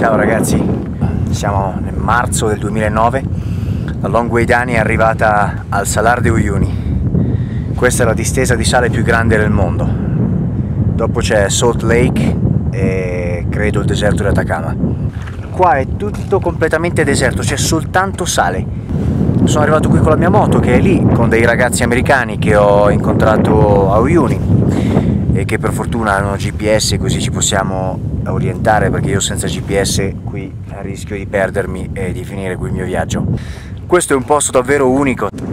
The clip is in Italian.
Ciao ragazzi, siamo nel marzo del 2009, la Longweidani è arrivata al Salar de Uyuni. Questa è la distesa di sale più grande del mondo. Dopo c'è Salt Lake e credo il deserto di Atacama. Qua è tutto completamente deserto, c'è soltanto sale. Sono arrivato qui con la mia moto che è lì, con dei ragazzi americani che ho incontrato a Uyuni e che per fortuna hanno GPS, così ci possiamo orientare, perché io senza GPS qui rischio di perdermi e di finire qui il mio viaggio. Questo è un posto davvero unico,